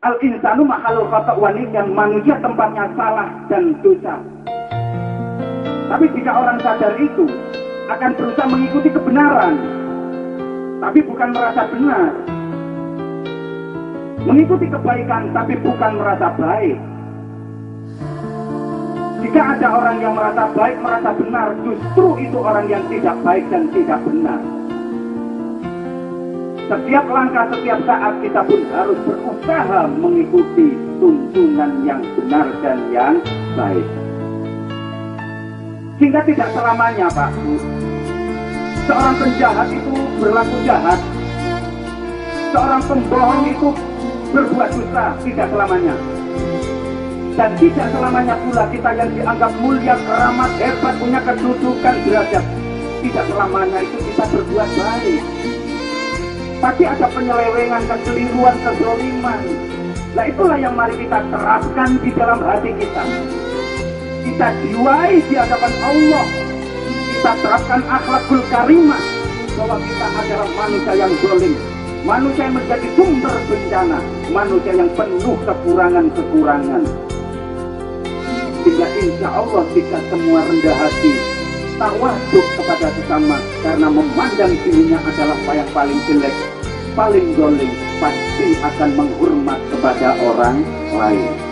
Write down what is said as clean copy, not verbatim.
Al-insanu mahalul khata' wa nisyan, manusia tempatnya salah dan dosa. Tapi jika orang sadar itu akan berusaha mengikuti kebenaran, tapi bukan merasa benar. Mengikuti kebaikan tapi bukan merasa baik. Jika ada orang yang merasa baik, merasa benar, justru itu orang yang tidak baik dan tidak benar. Setiap langkah, setiap saat kita pun harus berusaha mengikuti tuntunan yang benar dan yang baik. Sehingga tidak selamanya, Pak Bu, seorang penjahat itu berlaku jahat, seorang pembohong itu berbuat dosa, tidak selamanya. Dan tidak selamanya pula kita yang dianggap mulia, keramat, hebat, punya kedudukan, derajat, tidak selamanya itu kita berbuat baik. Pasti ada penyelewengan, kekeliruan, kezaliman. Nah itulah yang mari kita terapkan di dalam hati kita. Kita jiwai di hadapan Allah. Kita terapkan akhlakul karimah, bahwa kita adalah manusia yang zalim, manusia yang menjadi sumber bencana, manusia yang penuh kekurangan-kekurangan. Sehingga insya Allah kita semua rendah hati, tawaduk kepada sesama, karena memandang dirinya adalah yang paling jelek, paling zalim, pasti akan menghormat kepada orang lain.